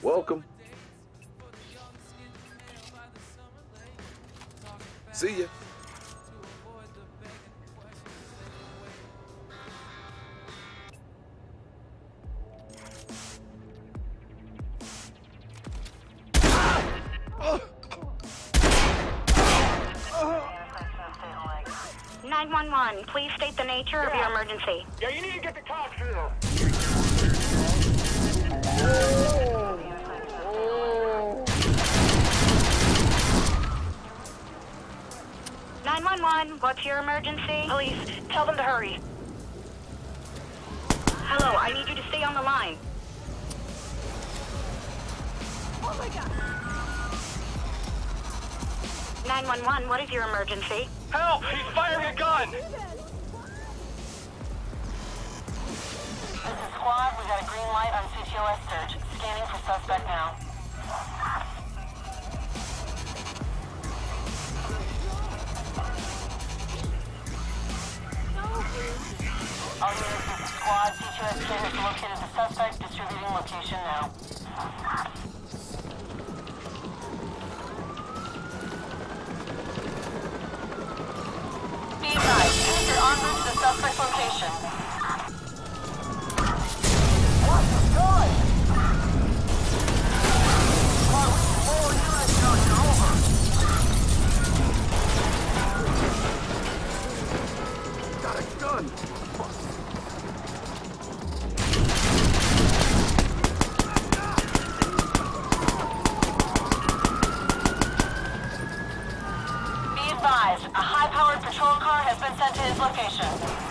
Welcome. See ya. Please state the nature of your emergency. Yeah, you need to get the cops here. 911, what's your emergency? Police, tell them to hurry. Hello, I need you to stay on the line. Oh my God. 911, what is your emergency? Help! He's firing a gun! This is Squad. We got a green light on CTOS search. Scanning for suspect now. All units, this is Squad. CTOS kit has located the suspect. Distributing location now. Be advised, units are en route to the suspect's location. What is going? Squad, we need more units out here, over. Got a gun. Be advised, a high-powered patrol car has been sent to his location.